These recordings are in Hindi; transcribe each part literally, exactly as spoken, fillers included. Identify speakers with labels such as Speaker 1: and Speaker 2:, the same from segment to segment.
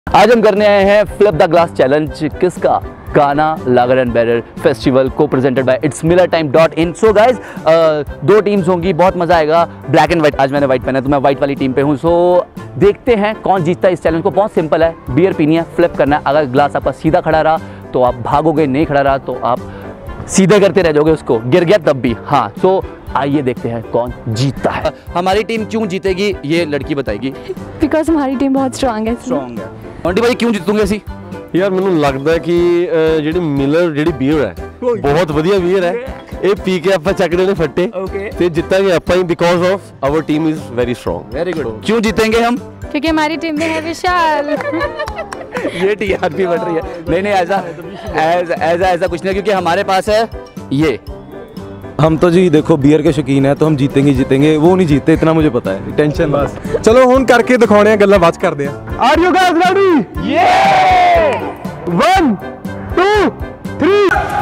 Speaker 1: आज हम करने आए हैं फ्लिप द ग्लास चैलेंज। किसका? गाना लागर एंड बैरर फेस्टिवल को presented by it's Miller time dot in. So guys दो टीम्स होंगी, बहुत मजा आएगा। ब्लैक एंड व्हाइट, आज मैंने व्हाइट पहना है तो मैं व्हाइट वाली टीम पे हूँ। सो देखते हैं कौन जीतता है इस चैलेंज को। बहुत सिंपल है, बियर पीनी है, फ्लिप करना है। अगर ग्लास आपका सीधा खड़ा रहा तो आप भागोगे, नहीं खड़ा रहा तो आप सीधे करते रह जाओगे, उसको गिर गया तब भी। हाँ, सो आइए देखते हैं कौन जीतता है। हमारी टीम क्यों जीतेगी ये लड़की बताएगी।
Speaker 2: बिकॉज हमारी टीम बहुत स्ट्रांग है।
Speaker 1: स्ट्रांग है। आंटी भाई क्यों जीतूंगे ਅਸੀਂ?
Speaker 3: यार ਮੈਨੂੰ ਲੱਗਦਾ ਕਿ ਜਿਹੜੀ ਮਿਲਰ ਜਿਹੜੀ ਬੀਅਰ ਹੈ ਬਹੁਤ ਵਧੀਆ ਬੀਅਰ ਹੈ। ਇਹ ਪੀ ਕੇ ਆਪਾਂ ਚੱਕਦੇ ਨੇ ਫੱਟੇ ਤੇ ਜਿੱਤਾਂਗੇ ਆਪਾਂ ਹੀ because of our team is very strong.
Speaker 1: Very good. क्यों जीतेंगे हम?
Speaker 2: क्योंकि हमारी टीम में है विशाल।
Speaker 1: ये टीआरपी बढ़ रही है। नहीं नहीं, ऐसा ऐसा ऐसा ऐसा कुछ नहीं, क्योंकि हमारे पास है ये।
Speaker 4: हम तो जी देखो बियर के शौकीन है तो हम जीतेंगे जीतेंगे, वो नहीं जीतते इतना मुझे पता है। टेंशन बस।
Speaker 5: चलो हुन करके दिखाने गल्ला बात करते हैं। Are you guys ready? ये one two three.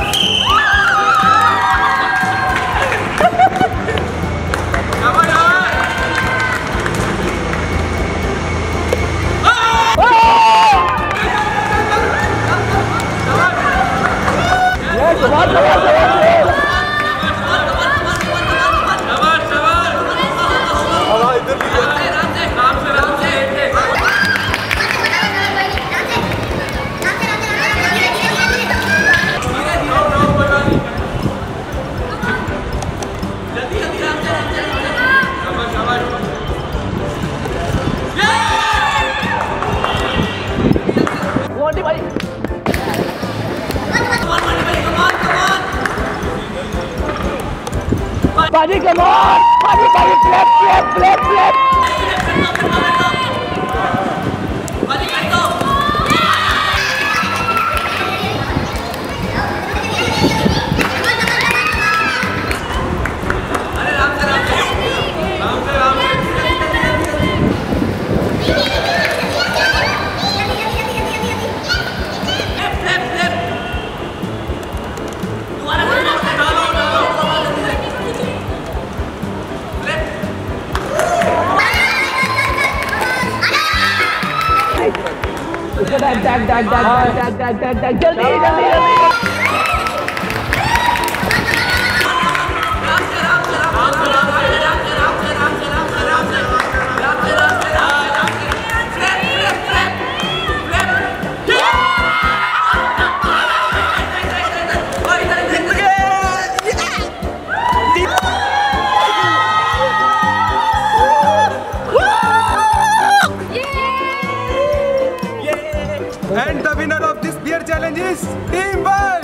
Speaker 1: Buddy, come on! Buddy, buddy, flip, flip, flip, flip! Dag, dag, dag, dag, dag, dag, dag, dag, जल्दी जल्दी जल्दी।
Speaker 5: And the winner of this beer challenge is Team Ball.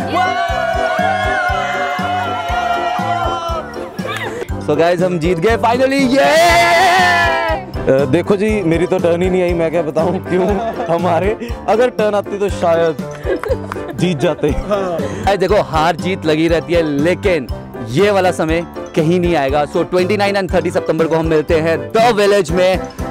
Speaker 1: So guys, हम जीत गए फाइनली। ये
Speaker 4: देखो जी मेरी तो टर्न ही नहीं आई, मैं क्या बताऊं क्यों। हमारे अगर टर्न आती तो शायद जीत जाते।
Speaker 1: हाँ। देखो हार जीत लगी रहती है, लेकिन ये वाला समय कहीं नहीं आएगा। सो उनतीस एंड तीस सितंबर को हम मिलते हैं द विलेज में।